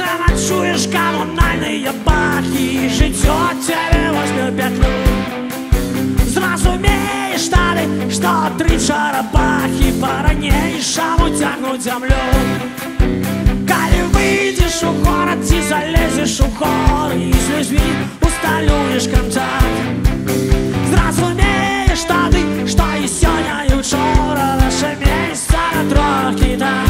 Чуєш комунальні бахи, життя тебе возьме петлю. Зразумеешь, штаны, что три черепахи по-ранейшему тягнут землю. Коли выйдешь в город и залезешь в хор, и с людьми усталюешь контакт. Зразумеешь, что и сегодня, и вчера наше место на трохи так.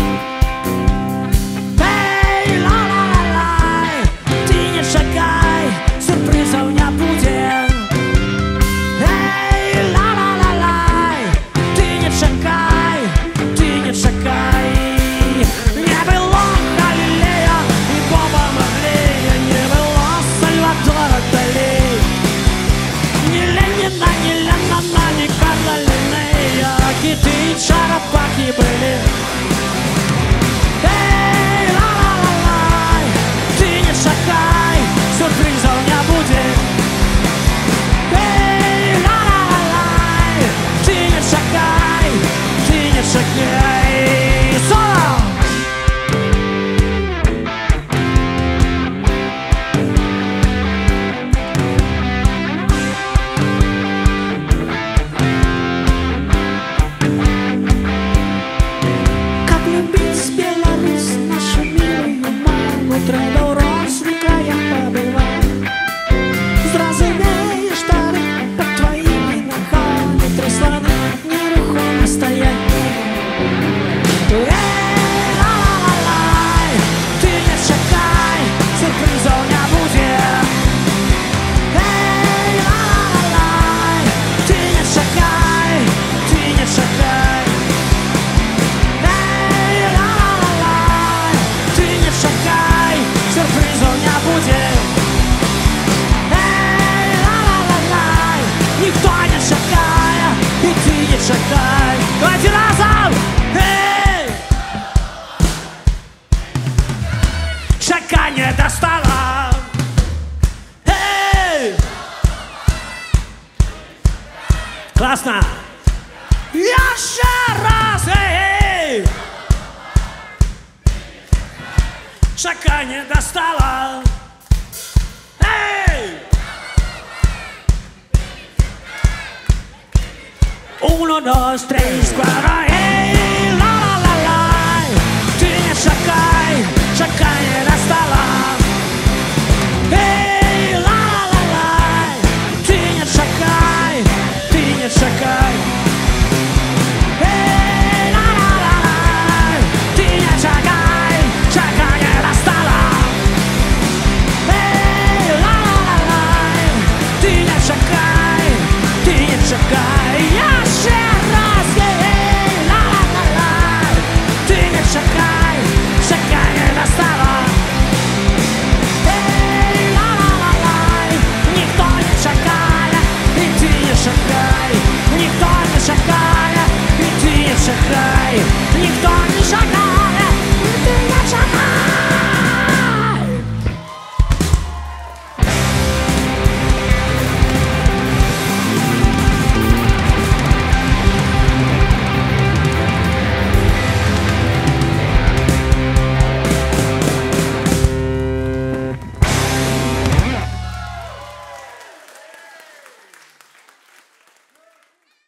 Сюрпризов не будет. Эй, ла-ла-ла-лай, ты не чекай, ты не чекай. Не было Галилея и Боба Марлея, не было Сальвадора Дали, ни Ленина, ни Леннона, ни Карла Линнея, киты и черепахи были. Эй, ла-ла-ла-лай, ты не чекай, сюрпризов не будет. Эй, ла-ла-ла-лай, ты не чекай, ты не чекай. Соло! Как любить Беларусь, нашу милую маму, треба урос в краях побывать. Зразумеешь, штаны под твоими ногами, три слона нерухомо стоять. Эй, ла-ла-ла-лай, ты не чекай, сюрпризов не будет. Эй, ла-ла-ла-лай, ты не чекай, ты не чекай. Эй, ла-ла-ла-лай, ты не чекай, сюрпризов не будет. Эй, ла-ла-ла-лай, никто не чекает, и ты не чекай. Давайте разом! Эй! Чекание достало. Эй! Классно! Еще раз! Эй! Чекание достало. Эй! 1, 2, 3, 4.